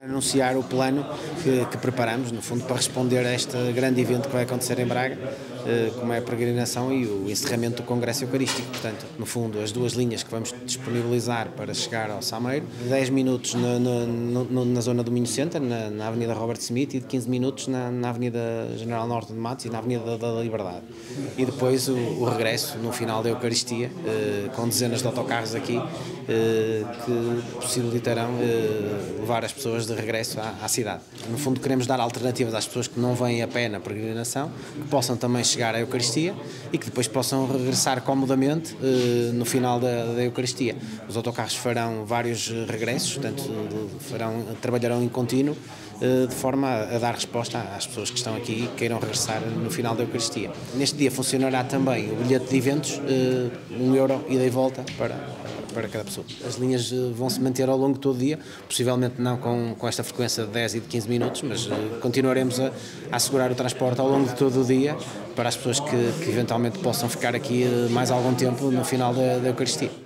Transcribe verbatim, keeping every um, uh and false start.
Anunciar o plano que, que preparamos, no fundo, para responder a este grande evento que vai acontecer em Braga, como é a peregrinação e o encerramento do Congresso Eucarístico. Portanto, no fundo, as duas linhas que vamos disponibilizar para chegar ao Sameiro, dez minutos na, na, na, na zona do Minho Center, na, na Avenida Robert Smith, e de quinze minutos na, na Avenida General Norte de Matos e na Avenida da Liberdade. E depois o, o regresso, no final da Eucaristia, eh, com dezenas de autocarros aqui, eh, que possibilitarão eh, levar as pessoas de regresso à, à cidade. No fundo, queremos dar alternativas às pessoas que não vêm a pé na peregrinação, que possam também chegar à Eucaristia e que depois possam regressar comodamente eh, no final da, da Eucaristia. Os autocarros farão vários regressos, portanto, farão, trabalharão em contínuo, eh, de forma a, a dar resposta às pessoas que estão aqui e queiram regressar no final da Eucaristia. Neste dia funcionará também o bilhete de eventos, eh, um euro ida e volta para, para cada pessoa. As linhas vão se manter ao longo de todo o dia, possivelmente não com, com esta frequência de dez e de quinze minutos, mas uh, continuaremos a, a assegurar o transporte ao longo de todo o dia para as pessoas que, que eventualmente possam ficar aqui uh, mais algum tempo no final da, da Eucaristia.